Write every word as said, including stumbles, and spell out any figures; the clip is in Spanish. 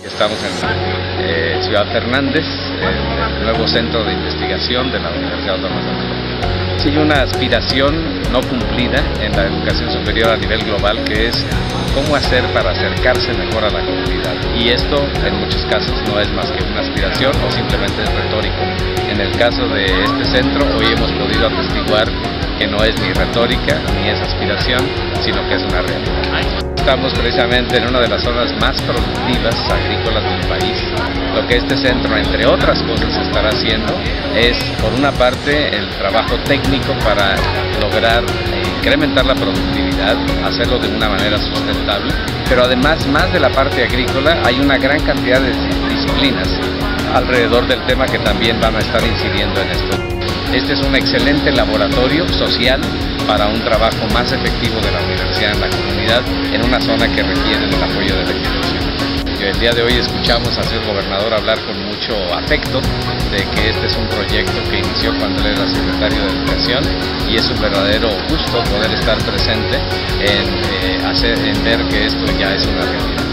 Estamos en eh, Ciudad Fernández, en el nuevo centro de investigación de la Universidad Autónoma de México. Sí, hay una aspiración no cumplida en la educación superior a nivel global, que es cómo hacer para acercarse mejor a la comunidad. Y esto en muchos casos no es más que una aspiración o simplemente es retórico. En el caso de este centro, hoy hemos podido atestiguar que no es ni retórica ni es aspiración, sino que es una realidad. Estamos precisamente en una de las zonas más productivas agrícolas del país. Lo que este centro, entre otras cosas, estará haciendo es, por una parte, el trabajo técnico para lograr incrementar la productividad, hacerlo de una manera sustentable, pero además, más de la parte agrícola, hay una gran cantidad de disciplinas alrededor del tema que también van a estar incidiendo en esto. Este es un excelente laboratorio social para un trabajo más efectivo de la universidad en la comunidad, en una zona que requiere el apoyo de la institución. El día de hoy escuchamos a su gobernador hablar con mucho afecto de que este es un proyecto que inició cuando él era secretario de Educación, y es un verdadero gusto poder estar presente en, eh, hacer, en ver que esto ya es una realidad.